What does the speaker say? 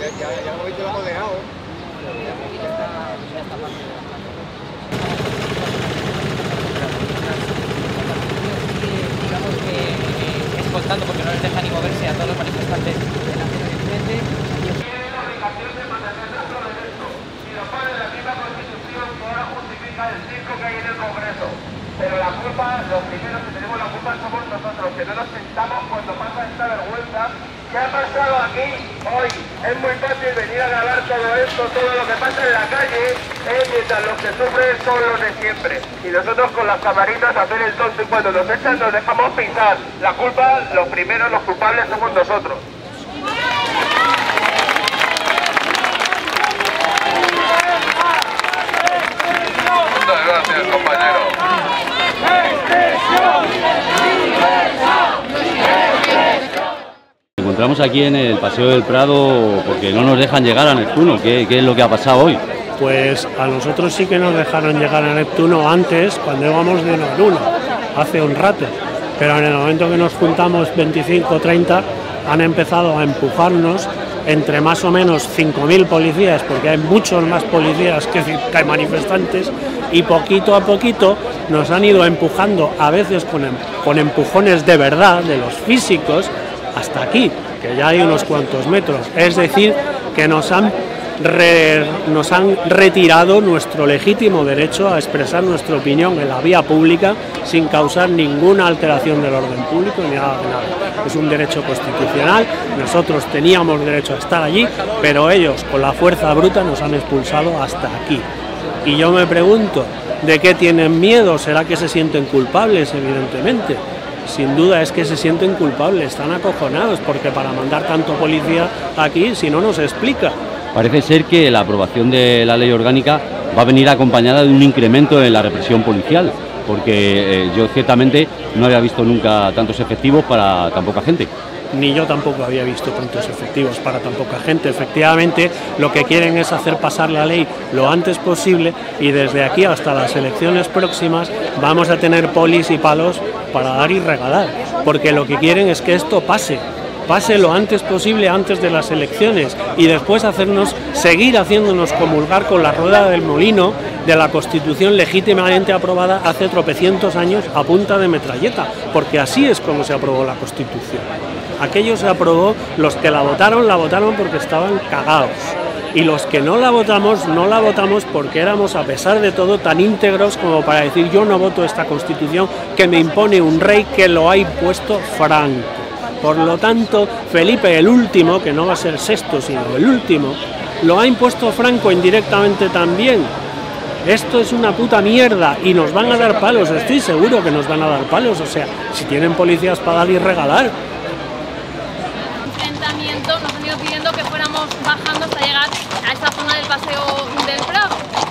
ya lo visto, lo hemos dejado. Digamos que escoltando porque no les deja ni moverse a todos los manifestantes de la zona de enfrente. Tiene la obligación de mantener nuestro derecho y lo pone la misma Constitución que ahora justifica el circo que hay en el Congreso. Pero la culpa, los primeros que tenemos la culpa somos nosotros, que no nos sentamos cuando pasa esta vergüenza. ¿Qué ha pasado aquí hoy? Es muy fácil venir a grabar todo esto, todo lo que pasa en la calle, mientras los que sufren son los de siempre. Y nosotros con las camaritas hacer el tonto y cuando nos echan nos dejamos pisar. La culpa, los primeros, los culpables somos nosotros. Muchas gracias, compañero. Nos encontramos aquí en el Paseo del Prado porque no nos dejan llegar a Neptuno. ¿Qué es lo que ha pasado hoy? Pues a nosotros sí que nos dejaron llegar a Neptuno antes, cuando íbamos de 1 en 1, hace un rato. Pero en el momento que nos juntamos 25 o 30, han empezado a empujarnos entre más o menos 5.000 policías, porque hay muchos más policías que hay manifestantes, y poquito a poquito nos han ido empujando, a veces con empujones de verdad, de los físicos, hasta aquí, que ya hay unos cuantos metros. Es decir, que nos han retirado nuestro legítimo derecho a expresar nuestra opinión en la vía pública sin causar ninguna alteración del orden público ni nada de nada. Es un derecho constitucional, nosotros teníamos derecho a estar allí, pero ellos con la fuerza bruta nos han expulsado hasta aquí. Y yo me pregunto, ¿de qué tienen miedo? ¿Será que se sienten culpables? Evidentemente. Sin duda es que se sienten culpables, están acojonados, porque para mandar tanto policía aquí, si no nos explica. Parece ser que la aprobación de la ley orgánica va a venir acompañada de un incremento en la represión policial, porque yo ciertamente no había visto nunca tantos efectivos para tan poca gente. Ni yo tampoco había visto tantos efectivos para tan poca gente. Efectivamente, lo que quieren es hacer pasar la ley lo antes posible y desde aquí hasta las elecciones próximas vamos a tener polis y palos para dar y regalar, porque lo que quieren es que esto pase lo antes posible antes de las elecciones y después seguir haciéndonos comulgar con la rueda del molino de la Constitución legítimamente aprobada hace tropecientos años a punta de metralleta, porque así es como se aprobó la Constitución. Aquello se aprobó, los que la votaron porque estaban cagados. Y los que no la votamos porque éramos, a pesar de todo, tan íntegros como para decir yo no voto esta Constitución que me impone un rey que lo ha impuesto Franco. Por lo tanto, Felipe el último, que no va a ser sexto sino el último, lo ha impuesto Franco indirectamente también. Esto es una puta mierda y nos van a dar palos, estoy seguro que nos van a dar palos, o sea, si tienen policías para dar y regalar. Nos han ido pidiendo que fuéramos bajando hasta llegar a esta zona del Paseo del Prado.